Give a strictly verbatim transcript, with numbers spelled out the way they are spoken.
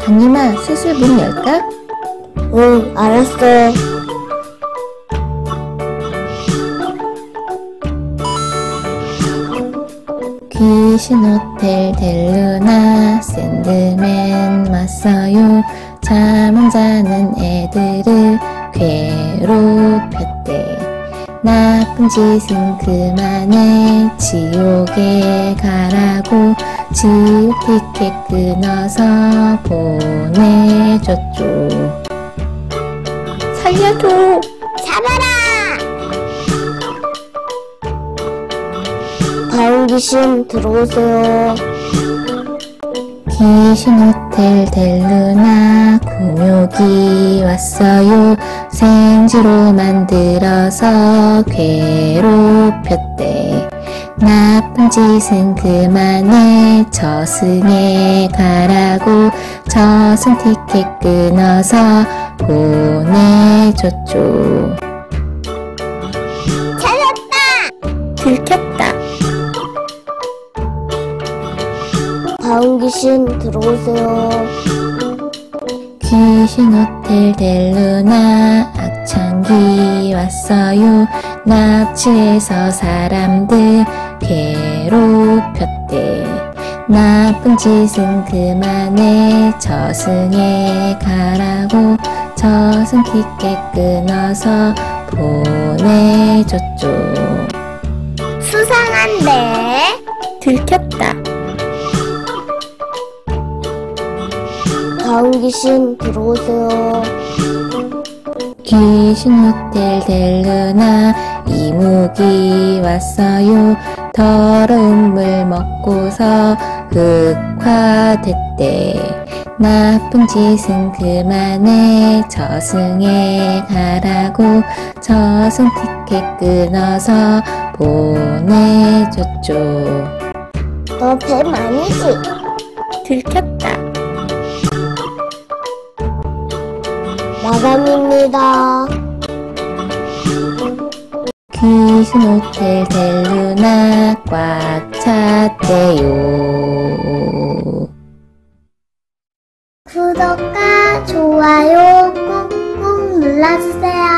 강림아, 슬슬 문 열까? 응, 알았어. 귀신 호텔 델루나 샌드맨 왔어요. 잠 안 자는 애들을 괴롭혔대. 나쁜 짓은 그만해 지옥에 가라고 지옥 티켓 끊어서 보내줬죠. 살려줘! 잡아라! 다음 귀신 들어오세요. 귀신 호텔 델루나 공욕이 왔어요. 생쥐로 만들어서 괴롭혔대. 나쁜 짓은 그만해 저승에 가라고 저승 티켓 끊어서 보내줬죠. 찾았다! 들켰다. 다음 귀신 들어오세요. 귀신 호텔 델루나 악창기 왔어요. 납치해서 사람들 괴롭혔대. 나쁜 짓은 그만해 저승에 가라고 저승 티켓 끊어서 보내줬죠. 수상한데? 들켰다. 다음 귀신 들어오세요. 귀신 호텔 델루나 이무기 왔어요. 더러운 물 먹고서 흑화됐대. 나쁜 짓은 그만해 저승에 가라고 저승 티켓 끊어서 보내줬죠. 너 뱀 아니지? 들켰다. 마감입니다. 귀신 호텔 델루나 꽉 찼대요. 구독과 좋아요 꾹꾹 눌러주세요.